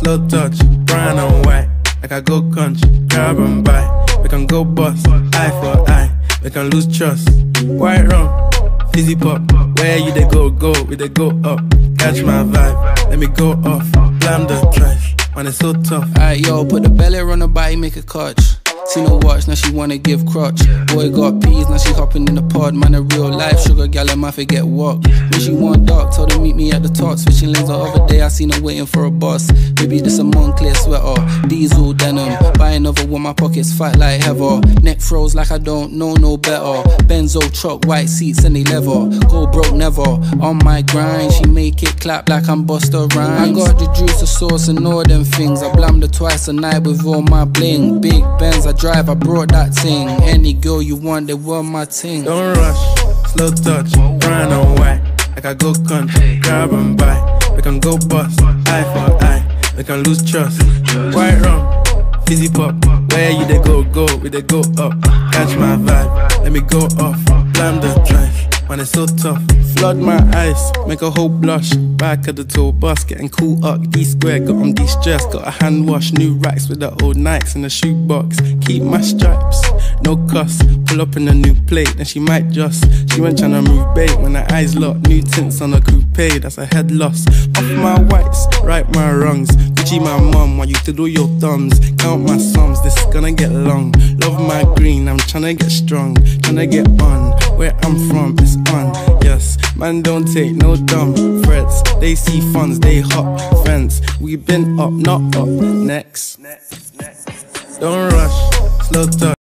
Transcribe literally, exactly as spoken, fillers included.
slow touch, brown and white. Like I go country, grab and buy. We can go bust, eye for eye. We can lose trust. White rum, fizzy pop. Where you they go, go, we they go up. Catch my vibe, let me go off. Blam the trash, man it's so tough. Alright yo, put the belly on her body, make a catch. Seen her watch, now she wanna give crutch. Boy got peas, now she hopping in the pod. Man a real life sugar gal, I might forget walk. When she want dark, told her meet me at the top. Switching lanes the other day, I seen her waiting for a bus. Baby this a Moncler sweater, diesel denim. Buy another one, my pockets fat like heather. Neck froze like I don't know no better. Benzo truck, white seats and they leather. Go broke never, on my grind. She make it clap like I'm Busta Rhymes. I got the juice, the sauce and all them things. I blammed her twice a night with all my bling. Big Benz, I drive, I brought that thing. Any girl you want, they want my ting. Don't rush, slow touch, brown and white. Like I go country, grab and buy. We can go bust, eye for eye. We can lose trust. White rum, fizzy pop. Where you they go, go, we they go up. Catch my vibe, let me go off. Blam the drive, man it's so tough. Flood my eyes, make a whole blush. Back of the tour bus, getting cool up. D-square, got on de-stress. Got a hand wash, new racks with the old Nikes in the shoebox. Keep my stripes, no cuss. Pull up in a new plate, then she might just. She went tryna move bait when her eyes locked. New tints on a coupe, that's a head loss. Off my whites, right my wrongs. Gucci my mum, while you to do your thumbs. Count my sums, this is gonna get long. Love my green, I'm tryna get strong. Tryna get on, where I'm from, it's on. Yes, man don't take no dumb threats. They see funds, they hop fence. We been up, not up, next. Don't rush, slow touch.